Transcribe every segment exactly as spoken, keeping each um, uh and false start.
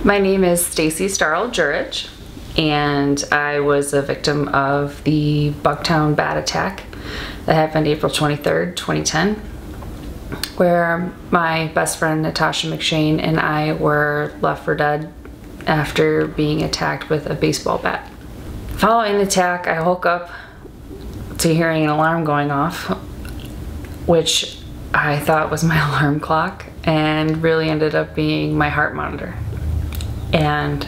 My name is Stacy Jurich, and I was a victim of the Bucktown bat attack that happened April twenty-third, twenty ten, where my best friend Natasha McShane and I were left for dead after being attacked with a baseball bat. Following the attack, I woke up to hearing an alarm going off, which I thought was my alarm clock, and really ended up being my heart monitor. And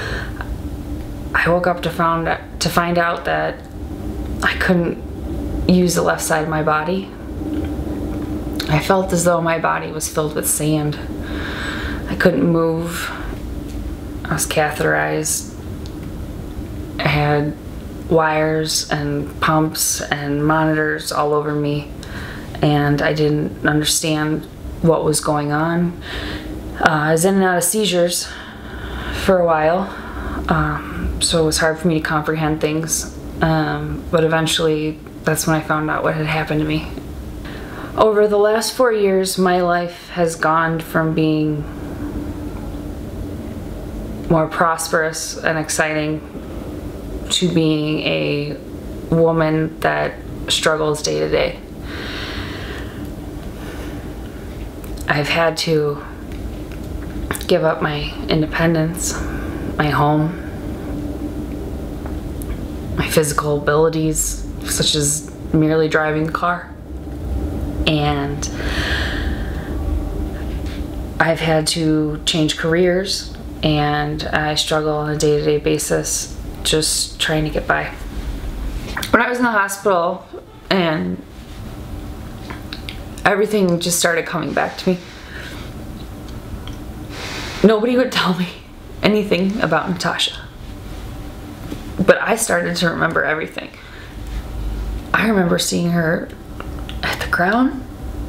I woke up to found to find out that I couldn't use the left side of my body. I felt as though my body was filled with sand. I couldn't move. I was catheterized. I had wires and pumps and monitors all over me, and I didn't understand what was going on. Uh, I was in and out of seizures for a while, um, so it was hard for me to comprehend things, um, but eventually that's when I found out what had happened to me. Over the last four years, my life has gone from being more prosperous and exciting to being a woman that struggles day to day. I've had to give up my independence, my home, my physical abilities, such as merely driving a car. And I've had to change careers, and I struggle on a day-to-day basis just trying to get by. When I was in the hospital and everything just started coming back to me, nobody would tell me anything about Natasha, but I started to remember everything. I remember seeing her at the Crown.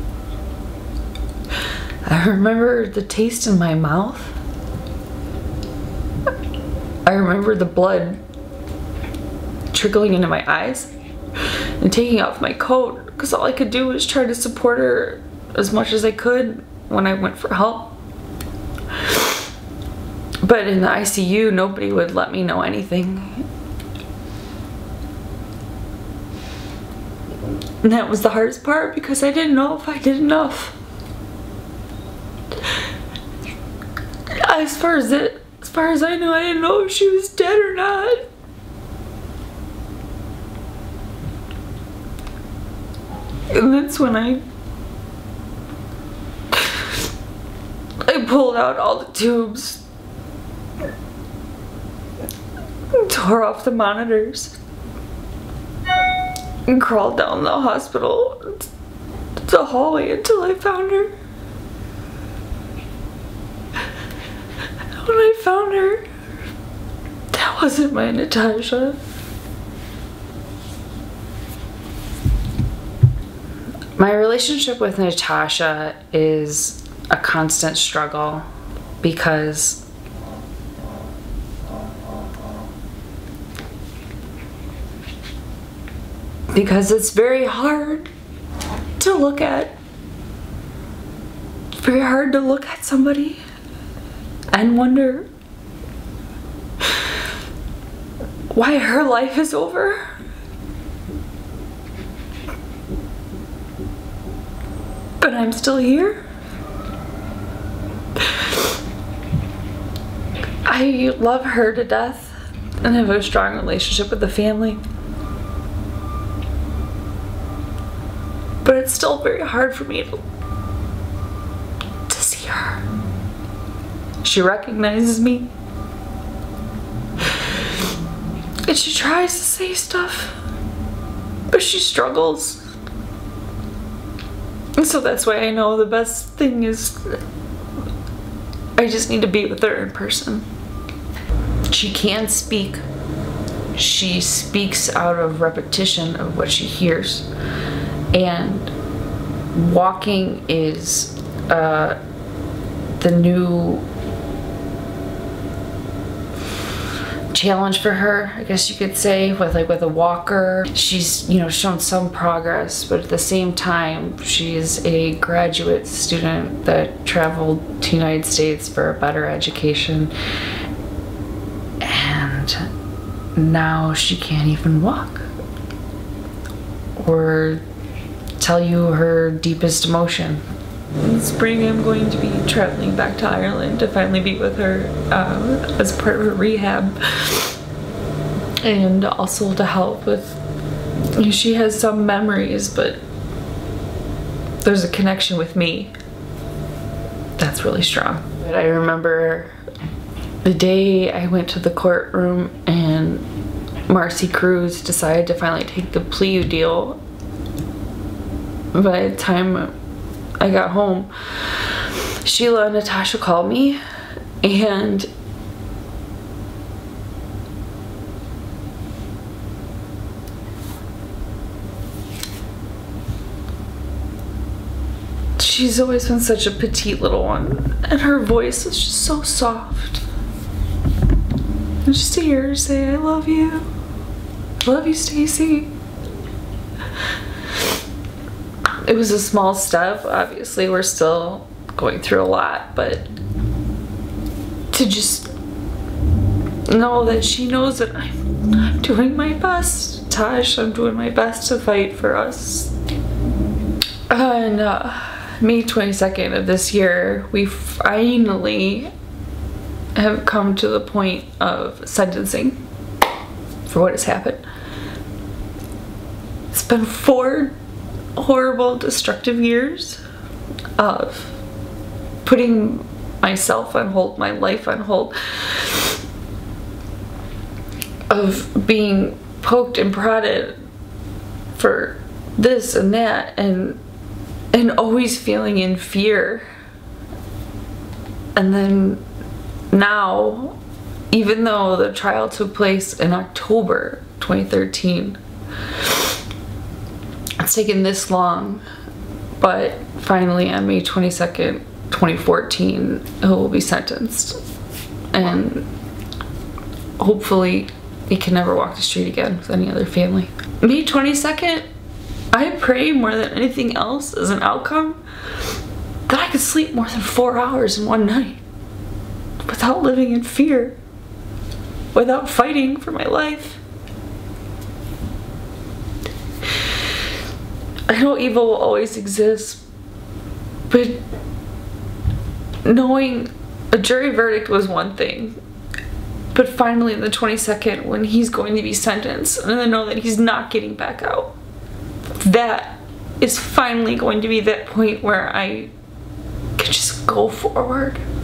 I remember the taste in my mouth. I remember the blood trickling into my eyes and taking off my coat, because all I could do was try to support her as much as I could when I went for help. But in the I C U, nobody would let me know anything. And that was the hardest part, because I didn't know if I did enough. As far as it, as far as I knew, I didn't know if she was dead or not. And that's when I I pulled out all the tubes, tore off the monitors, and crawled down the hospital, the hallway, until I found her. When I found her, that wasn't my Natasha. My relationship with Natasha is a constant struggle, because because it's very hard to look at. It's very hard to look at somebody and wonder why her life is over. But I'm still here. I love her to death and have a strong relationship with the family. But it's still very hard for me to, to see her. She recognizes me. And she tries to say stuff, but she struggles. And so that's why I know the best thing is I just need to be with her in person. She can speak. She speaks out of repetition of what she hears. And walking is uh, the new challenge for her, I guess you could say, with like with a walker. She's, you know, shown some progress, but at the same time, she's a graduate student that traveled to the United States for a better education, and now she can't even walk or tell you her deepest emotion. In spring, I'm going to be traveling back to Ireland to finally be with her uh, as part of her rehab, and also to help with, you know, she has some memories, but there's a connection with me that's really strong. But I remember the day I went to the courtroom and Marcy Cruz decided to finally take the plea deal. By the time I got home, Sheila and Natasha called me, and she's always been such a petite little one, and her voice is just so soft. And just to hear her say, "I love you. I love you, Stacy." It was a small step. Obviously, we're still going through a lot, but to just know that she knows that I'm, I'm doing my best. Tosh, I'm doing my best to fight for us. And uh, May twenty-second of this year, we finally have come to the point of sentencing for what has happened. It's been four horrible, destructive years of putting myself on hold, my life on hold, of being poked and prodded for this and that, and and always feeling in fear. And then now, even though the trial took place in October twenty thirteen, it's taken this long, but finally on May twenty-second, twenty fourteen, he will be sentenced, and hopefully he can never walk the street again with any other family. May twenty-second, I pray more than anything else as an outcome that I could sleep more than four hours in one night without living in fear, without fighting for my life. I know evil will always exist, but knowing a jury verdict was one thing, but finally on the twenty-second, when he's going to be sentenced, and I know that he's not getting back out, that is finally going to be that point where I can just go forward.